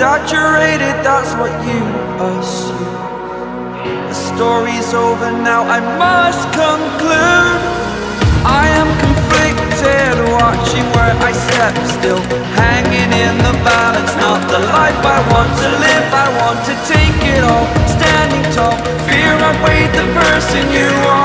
exaggerated, that's what you assume. The story's over now, I must conclude. I am conflicted, watching where I step still, hanging in the balance. Not the life I want to live, I want to take it all. Standing tall, fear I weighed the person you are.